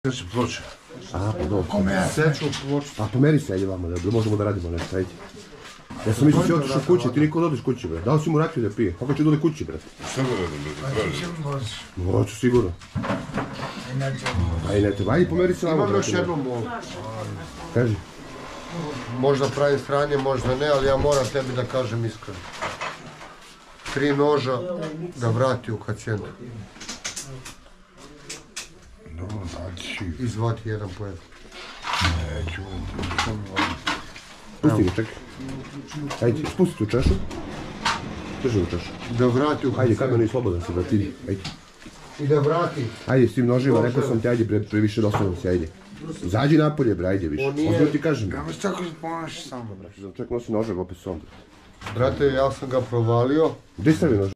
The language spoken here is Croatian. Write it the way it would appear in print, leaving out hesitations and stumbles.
Seću ploče. A, pa dobro. Seću ploče. A pomeri se, ajde vamo, da možemo da radimo nešto, ajde. Ja sam mislio si otišao kući, ti nikad odiš kući, bre. Dao si mu rakiju da pije, kako će dole kući, bre? Šta da radim, bre? Tražim. Moću, sigurno. Ajde, ne treba, ajde pomeri se vamo. Imam još jednu molbu. Kaži. Možda pravim stranje, možda ne, ali ja moram tebi da kažem iskreno. 3 noža da vrati u hacijendu. Dobro, znači. Izvati jedan po jedan. Neću, Pusti ga, čekaj. Ajde, spusti tu čašu. Drži u čašu. Da vrati u Ajde, hacijendu. kamen i slobodan se, da ti, ajde. I da vrati. Ajde, s tim nožima, rekao sam ti, ajde, bre, previše dosadno si, ajde. Izađi napolje, bre, ajde više. On nije- Ozbiljno ti kažem, bre. ja vas tako se ponaš samo, bre. Čovjek nosi nože, opet sam. Brate, ja sam ga provalio. Gdje stavi nož?